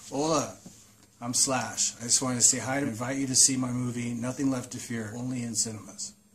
Hola, I'm Slash. I just wanted to say hi and invite you to see my movie, Nothing Left to Fear, only in cinemas.